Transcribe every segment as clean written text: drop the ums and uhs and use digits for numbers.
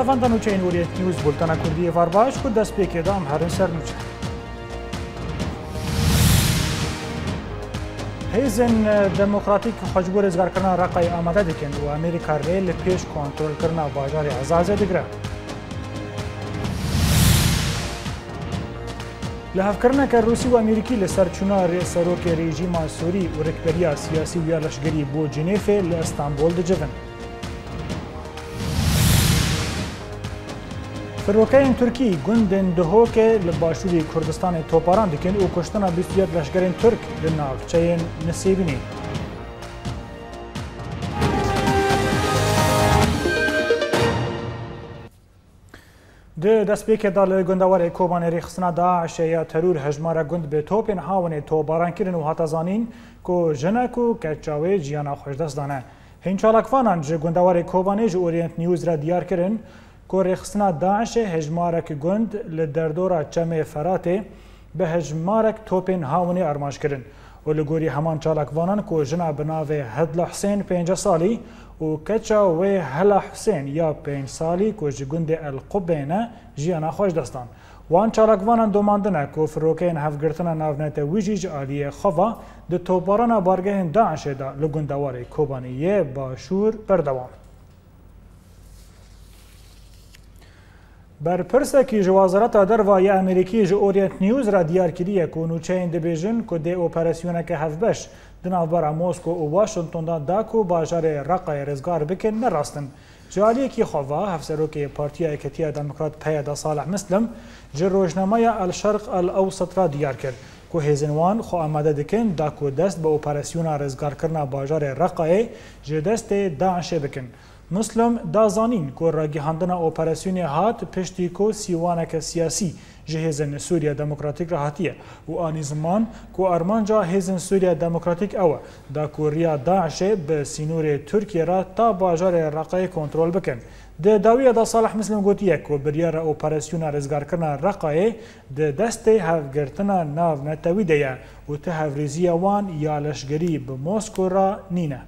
نافاندا نوچین اورینت نیوز بولتانا کردی وارباش کو دست پیک دام هرن سر نوچه هیزن دموکراتیک خجبور ازگار کرنا رقای آماده دکن و امریکا ریل پیش کنترل کرنا باجار عزازه دگره لحفکرنا که روسی و امریکی لسر چونا سروک رژیم سوری و رکبریا سیاسی و یا لشگری بو جنیف لإستانبول دجبن فروکین ترکی گندن دهوک لباشوری کردستان توپاران دکن و کشتنا 21 لشگرین ترک لناوچین نسیبینی ده دست پیک دال گندوار کوبان ریخسنا داعش یا ترور هجمار گند به توپین هاون توباران کرن و هاتزانین کو جنکو کچاوی جیانا خوشدست دانه هین چالاکوانان جه گندوار کوبانی جه اورینت نیوز را دیار کرن کو ریخسنا داعش هجمارک گند لدردورا چمه فراته به هجمارک توپین هاونی ارماش کرن و لگوری همان چالاکوانان کو جنا بناوه هدل حسین 5 سالی و کچا و هلا حسین یا 5 سالی کو جگند القبینه جیانا خوش دستان وان چالاکوانان دوماندنه کو فروکین هفگرتنا ناونت ویجیج آلیه خوا ده توپاران بارگه داعش دا لگندوار کوبانیه باشور بردوام بر پرسکی جوازرات دروای امریکی جو اورینت نیوز را دیار کریه که نوچین دبیجن که ده اپراسیونه که هفبش دنابرا موسکو و واشنطن دا که باجار رقای رزگار بکن نراستن جالیه که خوا هفسروک پارتیا اکتیا دموکرات پیدا صالح مسلم جه روشنامه الشرق الاوسط را دیار کرد که هزینوان خو آماده دکن دا که دست به اپراسیون رزگار کرنا باجار رقای جه دست داعش بکن مسلم دازانین که راگیهاندن اپراسیون هات پشتی که سیوانک سیاسی جهزن سوریا دموکراتیک را هاتیه و آنی زمان که ارمانجا هزن سوریا دموکراتیک اوه دا که ریا داعش به سینور ترکیه را تا باجار رقای کنترول بکن ده داویه دا صالح مسلم گوتیه که بریار اپراسیون رزگار کرنا رقای ده دست هفگرتنا ناو نتویده یه و ته هفریزی وان یا لشگری به موسکو را نینه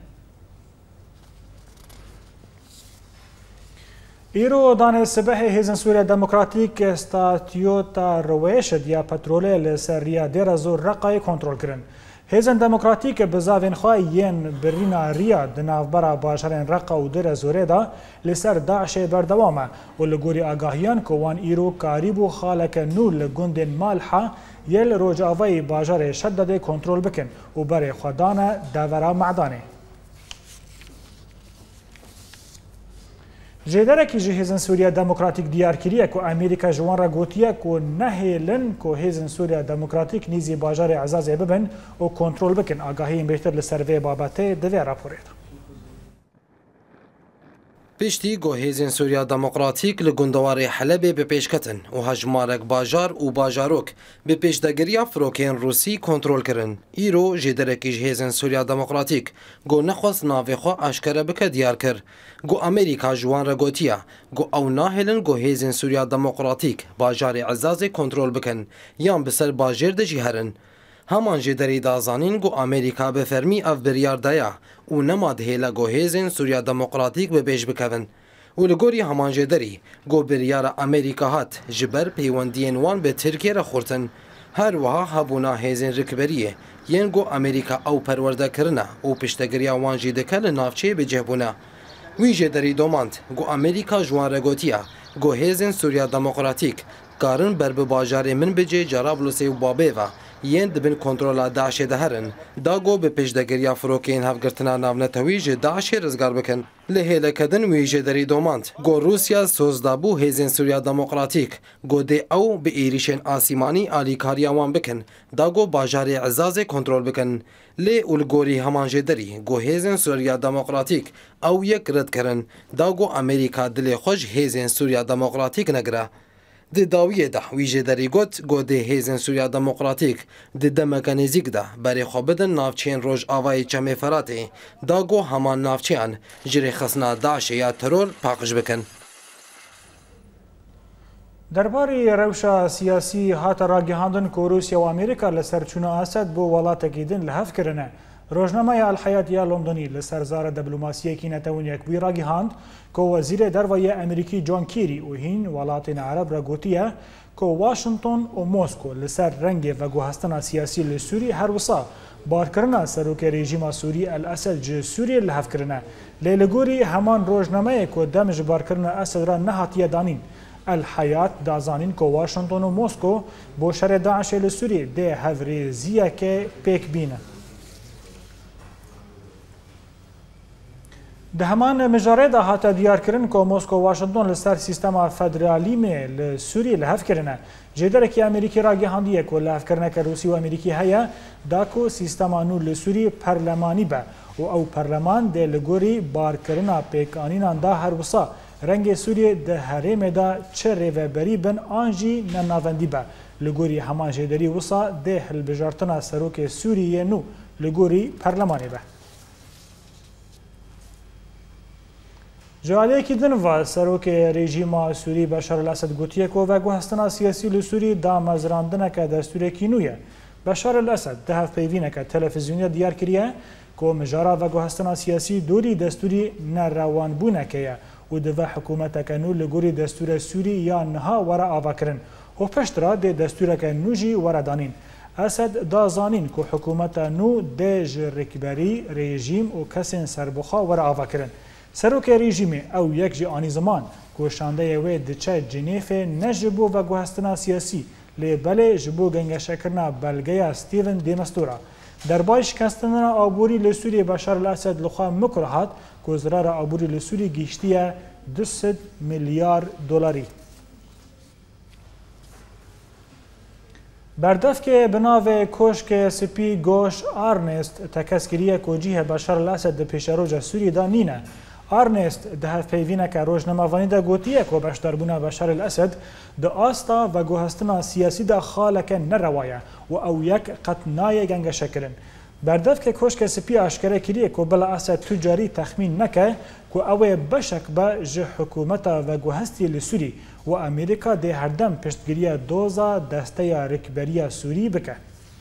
ایرو دان سبه هیزن سوریا دموکراتیک استاتیوتا رویشد یا پتروله لسریا دیر زور رقای کنترول کرن. هیزن دموکراتیک بزاوین خواه ین برینا ریا دنافبرا باشرین رقا و دیر زوره دا لسر داعش بردوامه و لگوری آگاهیان که وان ایرو کاریبو خالک نول لگندن مالحا یل روجاوی باجر شدد کنترول بکن و بر خودان دورا معدانه. جدارکی جهزن سوریا دموکراتیک دیار کریه که امریکا جوان را گوتیه که نهیلن که هزن سوریا دموکراتیک نیزی باجار عزازه ببن و کنترل بکن آگاهی بهتر لسروی بابته دوی راپورید. پشتی گوهیزن سوریا دموکراتیک لگندوار حلب به پیش کتن و هجمارک باجار و باجاروک به پیش دگریا فروکین روسی کنترل کرن. ایرو جدرکی جهیزن سوریا دموکراتیک گو نخواست ناوی خو اشکره بکه دیار کر. گو امریکا جوان را گوتیا گو او ناهلن گوهیزن سوریا دموکراتیک باجار عزاز کنترل بکن یان بسر باجر دجی هرن. همان جدری دازانین گو امریکا به فرمی اف بریار دایا و نماد هیلا گو هیزن سوریا دموکراتیک به بیش بکون و لگوری همان جدری گو بریار امریکا هات جبر پیوندین وان به ترکیه را خورتن هر وها هبونا هیزن رکبریه ین گو امریکا او پرورده کرنه و پشتگریا وان جیدکه لنافچه به جهبونه وی جدری دوماند گو امریکا جوان رگوتیا گو هیزن سوریا دموکراتیک کارن بر به باجار من بجه جرابلوسی و بابه و ین دبن کنترل داعش دهرن داگو به پیشدگریا فروکین هفگرتنا ناونتویج داعش رزگار بکن لهله کدن ویژه دری دوماند گو روسیا سوزدابو هیزن سوریا دموکراتیک گو ده او به ایریشن آسیمانی آلیکاریا وان بکن داگو باجار عزاز کنترل بکن لی اولگوری همان جدری گو هیزن سوریا دموکراتیک او یک رد کرن داگو امریکا دل خوش هیزن سوریا دموکراتیک نگره د داویه ده ویژه دری گوت گو ده هیزن سوریا دموکراتیک د دمکانیزیک ده برای خوابدن نافچین روش آوای چمه فراته دا گو همان نافچیان جری خسنا داعش یا ترور پاقش بکن. درباری روشا سیاسی هات راگهاندن که روسیا و امریکا لسرچونه اسد بو ولات گیدن لحف کرنه روزنامه الحیاتیه لندنی لسرزار دیپلماسیەکی نەتەوەیەک بووی ڕاگەیاند کە وەزیرە دەرەوەیە ئەمریکی جۆن کیری و هین وڵاتین عەرەب را گوتیە کە واشنگتن و مۆسکۆ لەسەر ڕەنگێ ڤەگوهەستنا سیاسی لە سووری هەروەسا بارکردنا سەرۆکە رێژیما سووری ئەلئەسەد ji سووریە لە هەفکردنە لێ لەگۆری هەمان ڕۆژنامەیەک و دەم ji بارکردنا ئەسەد را نەهاتیە دانین الحیات دازانین کە واشنگتن و مۆسکۆ بۆ شەرێ داعشێ لە سووری دێ هەڤرێزیەکە پێک بینە. ده همان مجارێدا هاتە دیارکردن کە مۆسکۆ واشنگتن لەسەر سیستەما فەدرالیمێ لە سووری لە هەفکردنە جێدەرێکی ئەمریکی ڕاگەیاندیە کە لە هەفکردنەکە رووسی و ئەمریکی هەیە داکۆ سیستەما نو لە سووری پەرلەمانی بە و ئەو پەرلەمان دێ لە گۆری بارکردنا پێکانیناندا هەروەسا ڕەنگێ سووریێ دە هەرێمێدا چه ڕێڤەبەری بن ئانژی نەناڤەندی بە لە گۆری هەمان ژێدەری وسا دێ هەلبژارتنا سەرۆکێ سووریە نو لە گۆری پەرلەمانی بە. جوالەیەکی دنڤە سەرۆکێ رێژیما سووری بەشار الئەسەد گوتیە کە ڤەگوهەستنا سیاسی لە سووری دامەزراندنەکە دەستورێکی نویە. بەشار الئەسەد دە هەفپەیڤینەکە تەلەڤیزیۆنیە دیار کردیە کە مژارا ڤەگوهەستنا سیاسی دووری دەستوری نەڕەوانبوونەکەیە و دەڤە حکوومەتەکە نو لە گۆری دەستورە سووری یان نەها وەرە ئاڤاکردن و پشترا دێ دەستورەکە نوژی وەرەدانین. ئەسەد دازانین کە حکوومەتە نو دێ ji ڕێکبەری رێژیم و کەسێن سەربەخوا وەرە ئاڤاکردن. سەرۆکە رێژیمێ ئەو یەک ji ئانی زمان گۆشاندەیە وێ دچە جنێفێ نە ji بۆ ڤەگوهەستنا سیاسی lê belê ji bo gengeşekirina belgeya Stephen de Mistura. Derbay şikestindina aborî li Sûriyê Beşar el-Esed li xwe mikro hat ku zirara aborî li Sûrî gihîştiye 200 milyar dolarî. Berdevkê bi navê Koşkê Spî Goş Arnest tekeskiriye ku cîhê Beşar el-Esed di pêşeroja Sûriyê de nîne. Arnest di hevpeyvîneke rojnamavanî de gotiye ku beşdarbûna Beşar el-Esed di asta veguhestina siyasî de xaleke nerewa ye û ew yek qet naye gengeşekirin. Berdevkê Koşkê Spî aşkere kiriye ku bila Esed tu carî texmîn neke ku ew ê beşek be ji hikûmeta veguhestî li Sûrî û Amerîka dê herdem piştgiriya doza desteya rêkberiya Sûrî bike.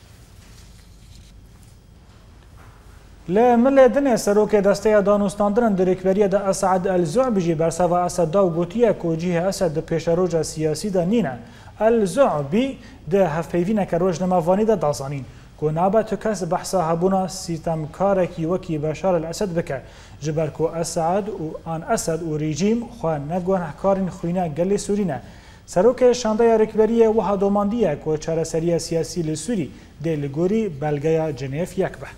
Li milê dinê serokê desteya danûstandinan di rêkberiya de Esad el-Zu'bi jî berseva Esed da û gotiye ku cîhê Esed di pêşeroja siyasî de nîne. El-Zu'bi di hevpeyvîneke rojnamavanî de dazanîn ku nabe tu kes behsa hebûna sîstemkarekî wekî Beşar el-Esed bike ji ber ku Esad û an Esed û rejîm xwe negunehkarên xwîna gelê Sûrî ne. Serokê şandeya rêkberiyê wiha domandiye ku çareseriya siyasî li Sûrî dê li gorî belgeya Cenêv yek be.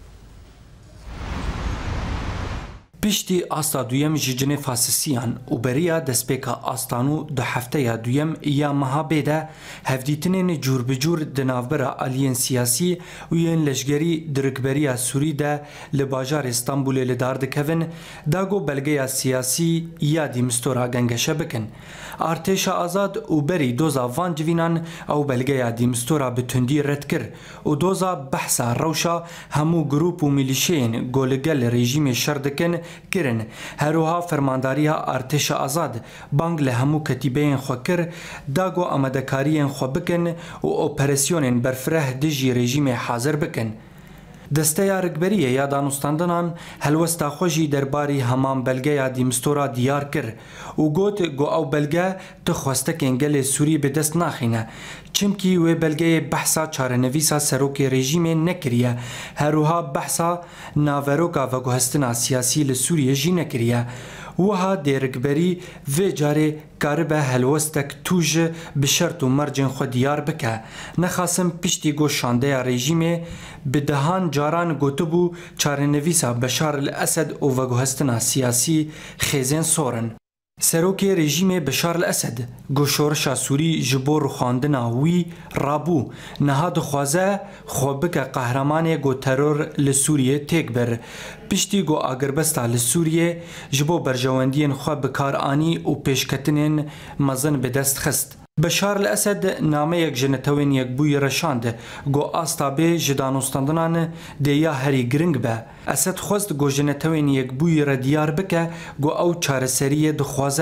Piştî asta duyem ji Cenêva Sisiyan û beriya destpêka astanû di hefteya duyem ya mehabê de hevdîtinên cûrbicûr di navbera aliyên siyasî û yên leşgerî di rêkberiya Sûrî de li bajarê Stenbolê li dar dikevin, dago belgeya siyasî ya dîmistora gengeşe bikin. Artêşa Azad û berî doza van civînan ew belgeya dîmistora bi tundî red kir û doza behsa rewşa hemû grûp û milîşeyên goligel rejîmê şer dikin kirin. Herûha fermandariya Artêşa Azad bang li hemû ketîbeyên xwe kir dago amadekariyên xwe bikin û operasyonên berfireh dijî rejîmê hazir bikin. Desteya rêkberiyê ya danûstandinan helwesta xwe jî derbarî heman belgeya dîmistora diyar kir û got ku ew belge ti xwestekên gelê Sûrî bi dest naxîne. Çimkî wê belgeyê behsa çarenivîsa serokê rejîmê nekiriye, herûha behsa naveroka veguhestina siyasî li Sûriyê jî nekiriye. Wiha dê rêkberî vê carê karibe helwestek tû ji bi şert û mercên xwe diyar bike. Nexasim piştî got şandeya rejîmê bi dehan caran gotibû çarenivîsa Beşar el-Esed û veguhestina siyasî xêzên sorin. Serokê rejîmê Beşar el-Esed got şorişa Sûrî ji bo rûxandina wî rabû, niha dixwaze xwe bike qehremanê got teror li Sûriyê têk bir. Piştî got agirbesta li Sûriyê ji bo berjewendiyên xwe bi kar anî û pêşketinên mezin bi dest xist. Beşar el-Esed nameyek ji netewên yekbûyî reşand got asta bê ji danûstandinan dê ya herî giring be. Esed xwest got ji netewên yekbûyî re diyar bike got ew çareseriyê dixwaze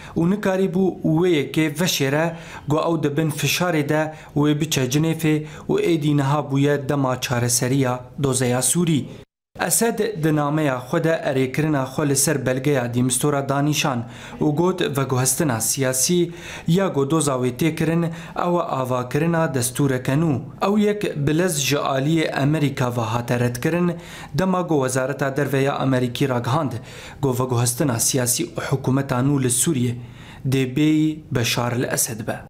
و نکاری بو وی که وشره گو او دبن فشار ده و بچه جنیفه و ایدی نها بویه دما چارسریا دوزیا سوری. اسد دنامه خود اریکرنا خول سر بلگه دیمستورا دانیشان و گوت و گوهستنا سیاسی یا گو دوزاوی تکرن او آوا کرنا دستور کنو او یک بلز جعالی امریکا و هاترت کرن دما گو وزارت درویا امریکی را گهاند گو و گوهستنا سیاسی و حکومتانو لسوریه دی بی بشار الاسد به.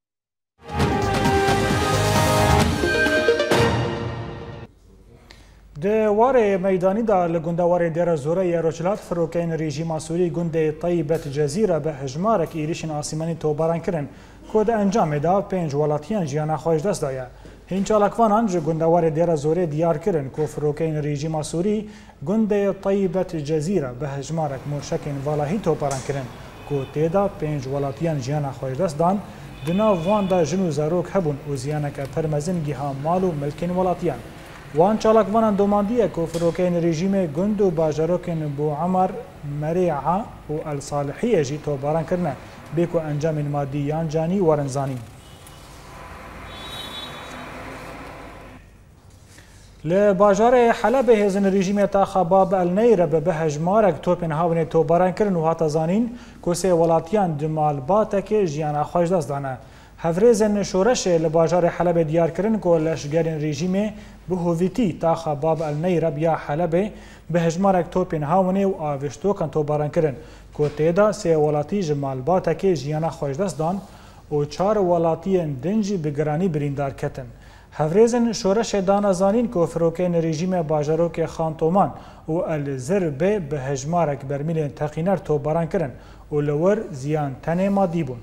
دوار میدانی دا لگندوار دیر زوره یروچلات فروکین رژیم سوری گنده طیبت جزیره به هجمارک ایریشن آسیمانی توباران کرن کود انجام دا 5 ولاتیان جیانا خوش دست دایا. هین چالکوانان جو گندوار دیر زوره دیار کرن که فروکین رژیم سوری گنده طیبت جزیره به هجمارک مرشکین والاهی توباران کرن که تیدا 5 ولاتیان جیانا خوش دست دان دنا وان دا جنو زاروک هبون و زیانک پرمزنگی ها مالو ملکین ولاتیان. وان چالکوانان دوماندیه که فروکین رژیم گند و باجاروکین بو عمر مریعه و الصالحیه جی توباران کرنه بیکو انجام مادیان جانی ورنزانی. لباجار حلب هزن رژیم تا خباب النیر به هجمارک توپن هاون توباران کرن و هاتا زانین که سه ولاتیان دمال باتک جیانا خوش دست دانه. هفرزن شورش لباجار حلب دیار کرن که لشگرین رژیم به هویتی تا خباب النیر بیا حلب به هجمارک توپن هاونه و آوشتو کن توباران کرن که تیدا سه ولاتی جمال باتک جیانا خوش دست دان و 4 ولاتی دنجی بگرانی بریندار کتن. هفرزن شورش دانا زانین که فروکین رژیم باجاروک خانتومان و الزربه به هجمارک برمیل تقینر توباران کرن و لور زیان تنه مادی بون.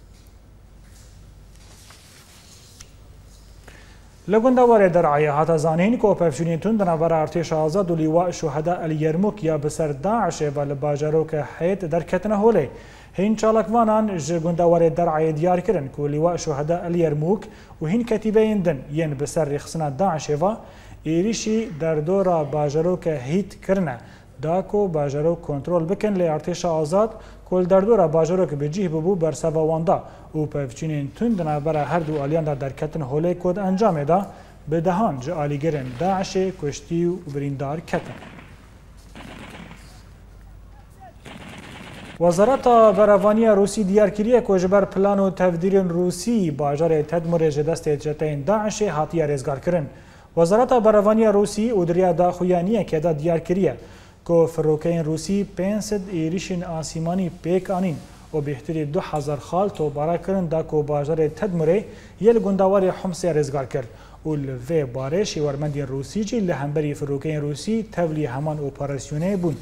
لگندوار درعای هاتا زانین که پفشونین تون دنابر ارتش آزاد و لیواء شهدا الیرموک یا بسر داعش و لباجاروک حیط در کتنه هوله. هین چالکوانان جگندوار درعای دیار کرن که لیواء شهدا الیرموک و هین کتیبه ایندن ین بسر رخصنا داعش و ایریشی در دورا باجاروک هیت کرنه داکو باجاروک کنترول بکن لی ارتش آزاد کل در دورا باجاروک بجیه ببو بر سوواندا و پفچینین تون دنابر هر دو آلیان در کتن هوله کود انجام دا به دهان جعالیگرن داعش کشتی و بریندار کتن. وزارت بروانی روسی دیار کریه که جبر پلان و تفدیر روسی باجار تدمر جدست جتین داعش هاتیه رزگار کرن. وزارت بروانی روسی و دریا داخویانیه که دا دیار کریه که فروکین روسی 500 ایریشن آسیمانی پیک آنین و بهتری 2000 خال توباره کرن دا که باجار تدمره یل گندوار حمص رزگار کرد و لوی بارش ورمندی روسی جی لهمبری فروکین روسی تولی همان اپراسیونه بون.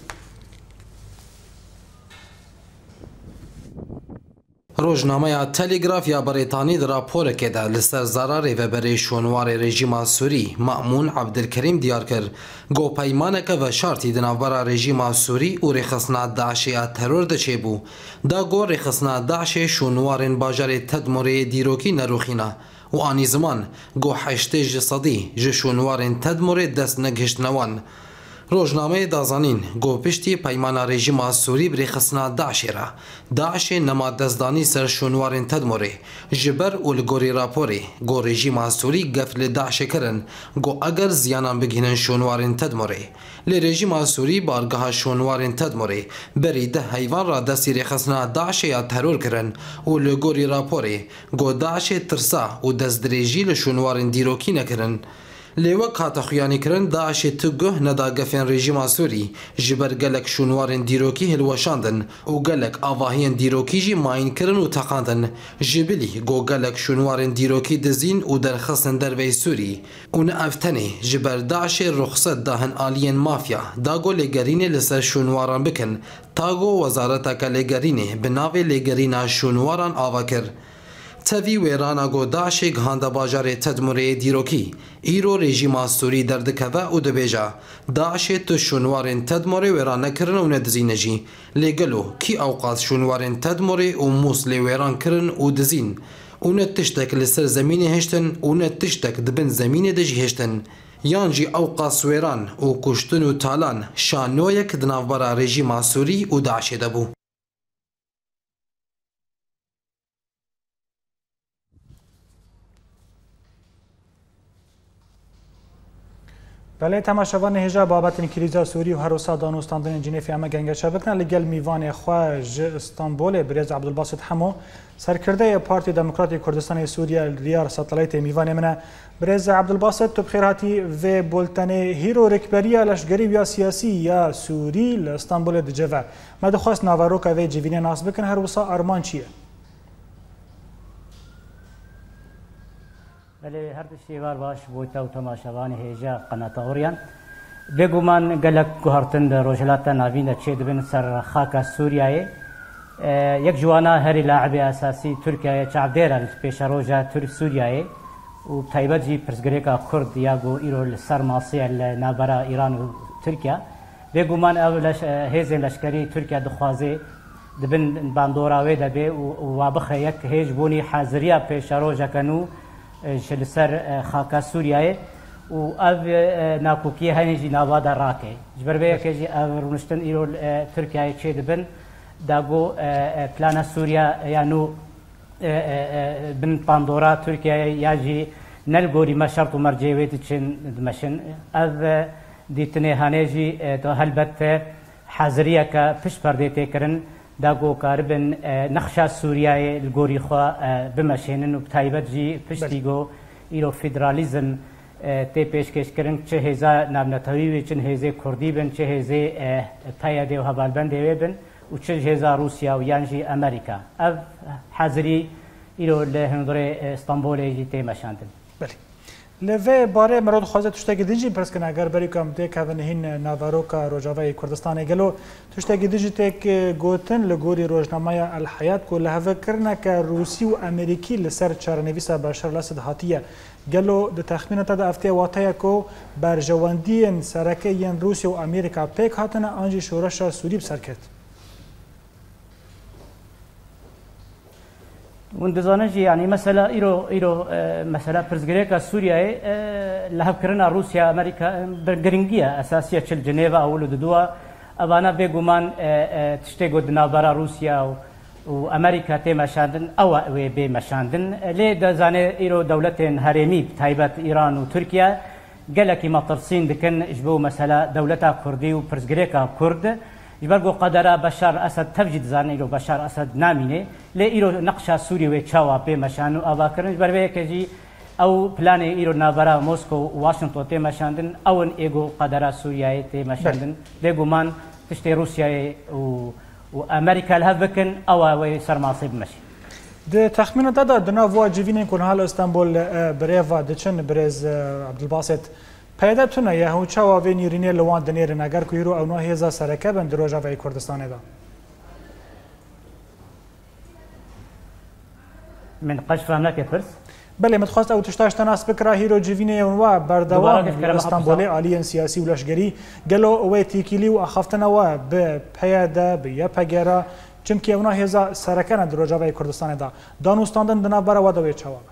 روزنامه تلگراف یا بریتانی در راپور که در لسر ضرر و برای شونوار رژیم سوری مأمون عبدالکریم دیار کرد گو پیمانه که و شرطی دنابرا رژیم سوری و رخصنا داعشی ترور دچه بو دا گو رخصنا داعش شونوار باجار تدمر دیروکی نروخینا و آنی زمان گو 8 جسدی جشونوار تدمر دست نگهشت نوان. روزنامه دازانین گو پشتی پیمان رژیم سوری بری خصنا داعش را داعش نما دزدانی سر شونوارن تدمره جبر و لگوری راپوری گو رژیم سوری گفل داعش کرن گو اگر زیانان بگینن شونوارن تدمره لی رژیم سوری بارگاه شونوارن تدمره بری ده حیوان را دستی رخصنا داعش یا ترور کرن و لگوری راپوری گو داعش ترسا و دزدریجی لشونوارن دیروکی نکرن لیوک هاتا خویانی کرن داعش تگه ندا گفین رژیم سوری جبر گلک شونوارن دیروکی هلوشاندن و گلک آواهین دیروکی جی ماین کرن و تقاندن جبلی گو گلک شونوارن دیروکی دزین و درخصن دروی سوری اون افتنی جبر داعش رخصت داهن آلین مافیا داگو لگرین لسر شونواران بکن تاگو وزارتا که لگرینه بناوی لگرین شونواران آوا کر تاوی ویرانا گو داعش گهانده باجار تدمره دیروکی ایرو رژیم سوری دردکوه او دبیجا داعش تو شونوارن تدمره ویران نکرن و ندزین جی لگلو کی اوقات شونوارن تدمره و موسلی ویران کرن و دزین و نتشتک لسر زمین هشتن و نتشتک دبن زمین دجی هشتن یانجی اوقات ویران و کشتن و تالان شانویک دنافبرا رژیم سوری و داعش دبو. بله تماشاوان هجا بابت کریزا سوری و هر وسا دانوستاندن جنیف اما گنگ شبکنا لگل میوان خواج استانبول برز عبدالباسط حمو سرکرده پارتی دموکراتی کردستان سوریا ریار ساتلایت میوان منه برز عبدالباسط تو بخیر هاتی و بولتن هیرو رکبریا لشگری یا سیاسی یا سوری لاستانبول دجوه ما دخواست ناواروکا و جوینه ناس بکن هر وسا آرمان چیه؟ بله هر شیوار باش بوتا و تماشاوان هیجا قنات اوریان بگومان گلک گوهرتن روجلات ناوین چه دبن سر خاک سوریای یک جوانا هری لاعب اساسی ترکیه چعب دیران پیش روجا ترک سوریای و تایبجی پرسگریکا کرد یا گو ایرو سر ماسی نابرا ایران و ترکیه بگومان اولش هیزن لشکری ترکیه دخوازه دبن باندوراوی دبی و وابخ یک هیج بونی حاضریا پیش روجا کنو شلسر خاکا سوریای و او ناکوکی هنیجی نواد راکی جبر به کجی رونشتن ایرو ترکیه چه دبن داگو پلان سوریا یانو بن پاندورا ترکیه یاجی نلگوری مشرط و مرجعیت چن دمشن او دیتنه هنیجی تو هلبت حاضریه که پیش پرده تکرن داگو کاربن نقشا سوریای الگوری خوا بمشینن و بتایبت جی پشتیگو ایرو فدرالیزم تی پیشکش کردن چه هزا نامنتوی چه هزا کردی بن چه هزا پیاده و هوالبند بن و چه هزا روسیا و یانجی امریکا اف حاضری ایرو لهندره استانبول جی تی مشاندن بله لوی باره مراد خوازه تشتگی دیجی پرس کن اگر بری کم دیک هنهین ناواروکا روجاوی کردستان گلو تشتگی دیجی تک گوتن لگوری روزنامه الحیات کو لهوه کرنه که روسی و امریکی لسر چارنویسا بشار الاسد هاتیه گلو د تخمینه تا د افته واتای کو برجواندین سرکه روسیا و امریکا پیک هاتنه آنجی شورش سوری بسرکت وندزانجي يعني مثلا ايرو مثلا برزغريكا سوريا لهب كرنا روسيا امريكا برغرينجيا اساسيه تشل جنيفا اولو ددوا ابانا بيغومان تشتيغو دنابرا روسيا وامريكا تيما شاندن او بي مشاندن لي دزانه ايرو دولتين هرمي تايبات ايران وتركيا قالك ما ترسين دكن اجبو مثلا دولتها كردي وبرزغريكا كرد يبرقو قدر بشار اسد تفجد زاني لو بشار اسد نامينه لا ايرو نقشا سوري وتشاوا بمشانو اباكرن بربي كجي او بلان ايرو نافرا موسكو واشنطن تي مشاندن او ايغو قدر سوريا تي مشاندن بيغومان تشتي روسيا وامريكا الهبكن او سرماصيب مشي د تخمين دادا دنا واجبين كون حال اسطنبول بريفا دچن برز عبدالباسط پیدا تونه یه هو چاوا و نیرینه لوان دنیر نگر کو یرو او نه هزا سرکه بند روجاوی کردستان دا من قشفه هناك فرس بله متخواست او تشتاش تناس بکرا هیرو جوینه و بردوام اسطنبول عالیان سیاسی و لشگری گلو او تیکیلی و اخفتنه و به پیاده به یا پگرا چونکه او نه هزا سرکه ند روجاوی کردستان دا دانوستاندن دنا برا و دوی چاوا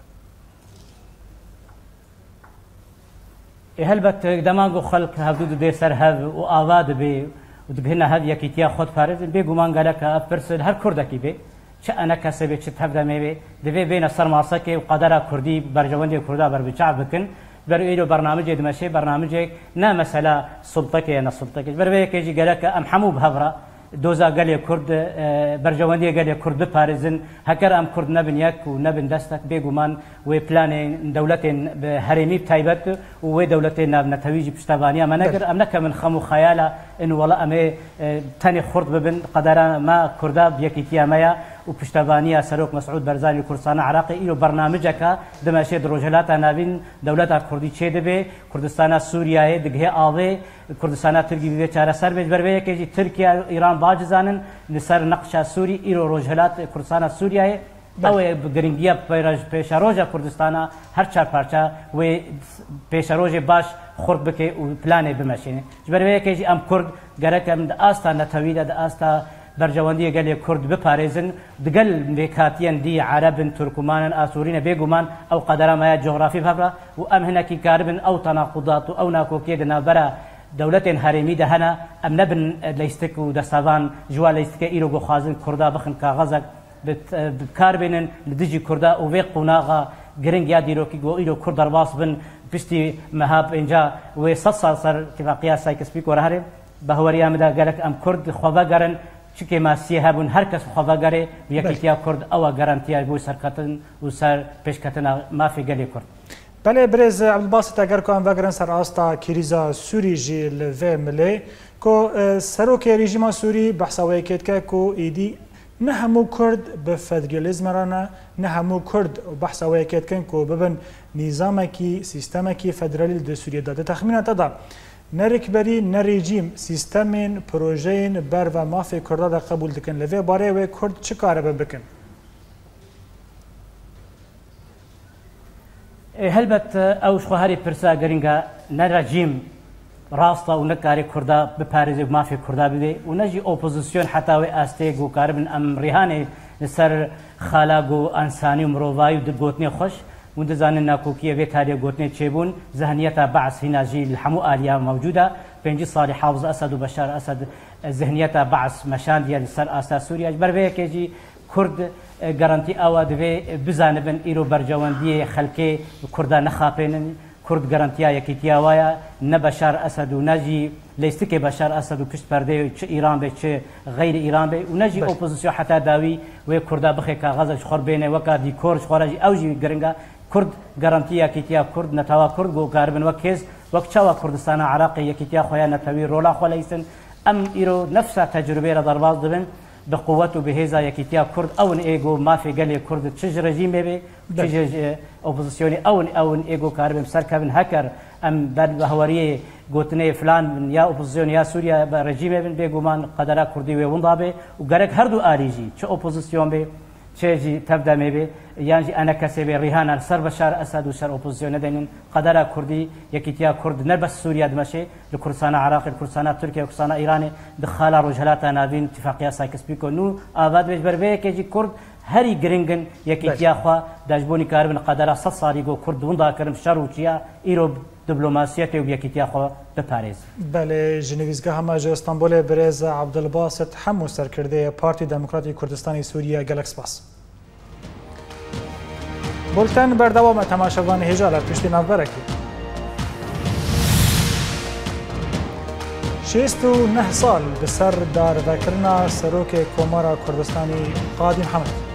هلبت دماغ خلق هبدود دي سر هذ وآواد بي ودقهنا هذ يكيتيا خود فارز بيقومان قالك أفرسل هر كردكي بي شأنا كسبي شتهبدا ميبي دبي بين السر ماسكي وقدرة كردي برجواندي كردا بربيشعب بكن بريلو برنامج دمشي برنامج نا مسألة سلطك أنا سلطك بربي كيجي قالك أم حمو بهفرة دوزا قال كرد برجواندي قال كرد بارزن هكر ام كرد نبن يك ونبن دستك بيغومان وبلان دولتين هرمي بتايبت ودولتين نتويج بشتابانيا ما نقدر امنك من خمو خياله انه والله امي ثاني خرد ببن قدرنا ما كردا بيكيتيا مايا وبشتابانيا سلوك مسعود برزاني كردستان عراقي إلو برنامجك دمشق روجلات نابين دولة كردي تشيدبي كردستان سوريا دقه آوي كردستان تركي بيچاره سر بجبر كي تركيا إيران باجزانن لسر نقشة سوري إلو روجلات كردستان سوريا او گرینگیا پیشروجا کردستان هر چهار پارچه و پیشروج باش خورد بکه و پلان بمشینه جبر که ام کرد گرک ام آستا نتویل د آستا برجواندی گلی کرد بپارزن دگل میکاتیان دی عرب ترکمان آسورین بیگمان او قدر ما جغرافی فبرا و ام هنا کی کاربن او تناقضات او ناکوکی دنا برا دولت هرمی دهنا ام نبن لیستک و دستوان جوال لیستک ایرو گو خازن کردا بخن کاغذک بکاربنن لدیجی کردا و وی قناغا گرنگ یادی رو که گو ایرو کرد درواس بن پشتی مهاب اینجا و 100 سال سر اتفاقیه سایکس پیک وره بهوری مدا گلک ام کرد خوابه گرن چکه ماسیه هبون هر کس خوابه گره یکیتیا کرد او گارانتیا بو سرکتن و سر پیشکتن مافی گلی کرد. بله برز عبدالباسط اگر که ام وگرن سر آستا کریزا سوری جی لوه ملی که سروک رژیم سوری بحثاوی کد که که ایدی نه همو کرد به فدرالیسم رانه نه همو کرد بحثاوی کد کن که ببن نظام کی سیستم کی فدرالی در سوریه داده تخمینات داده نه رکبری نه رژیم سیستمین پروژین بر و مافی کرده دا قبول دکن لوه باره و کرد چه کاره بکن؟ هلبت اوش خوهاری پرسا گرینگا نه رژیم راستا و نکاری کرده بپارزه و مافی کرده بده و نجی اپوزیسیون حتی و استیگ و کاربن ام ریحانه سر خالاگ و انسانی و مروایی و دلگوتنی خوش و دزانن ناکوکیه و تاریه گوتنی چیبون ذهنیت بعث هنا جی الحمو آلیا موجوده 5 سال حافظ اسد و بشار اسد ذهنیت بعث مشان دیال سر آسا سوریا بربه که جی کرد گارانتی آوا دوی بزانبن ایرو برجواندی خلکی کردان نخاپین کرد گارانتیا یکیتیا وایا نه بشار اسد و نجی لیست که بشار اسد و پشت پرده چه ایران به چه غیر ایران به و نجی اپوزیسیون حتی داوی و کردا بخی کاغذ خور بینه وکا دیکور خورجی اوجی گرنگا کرد گارانتیا یکیتیا کرد نتاوا کرد گو کاربن وکیز وقتشوا کردستان عراقی یکیتیا خویا نتاوی رولا خلیسن ام ایرو نفس تجربه را درباز دبن بقوة وبهذا يكيتيا كرد أون إيجو ما في قلي كرد تشج رجيم بي تشج أوبوزيسيوني أون إيجو كاربم سر كابن هكر أم بل بهوريه قوتني فلان يا أوبوزيسيون يا سوريا رجيم بن بيجو من قدرة كردي وونضابه وقرق هردو آليجي شو أوبوزيسيون بي شيء تبدأ مبي يعني أنا كسبي رهان سر بشار أسد وسر أوبوزيسيون دينين قدرة كردي يكيتيا كرد نربس سوريا دمشي لكردستان عراق لكردستان تركيا لكردستان إيران دخل رجالات نابين اتفاقية سايكس بيكو نو آباد بيج بربيه كيجي كرد هري جرينجن يكيتيا خوا داجبوني كاربن قدرة 100 سالي جو كرد وندا كرم شروطيا إيروب دبلوماسيته وبيكيتيا خوا بباريس. بله جنویزگاه همه استانبول برز عبدالباسط همو سرکرده پارتی دموکراتی کردستانی سوریه گلکس باس. بولتن بردوام تماشاوان هجالت پشتی نوبرکی. 69 سال بسر دار ذکرنا سروک کومارا کردستانی قادم حمد.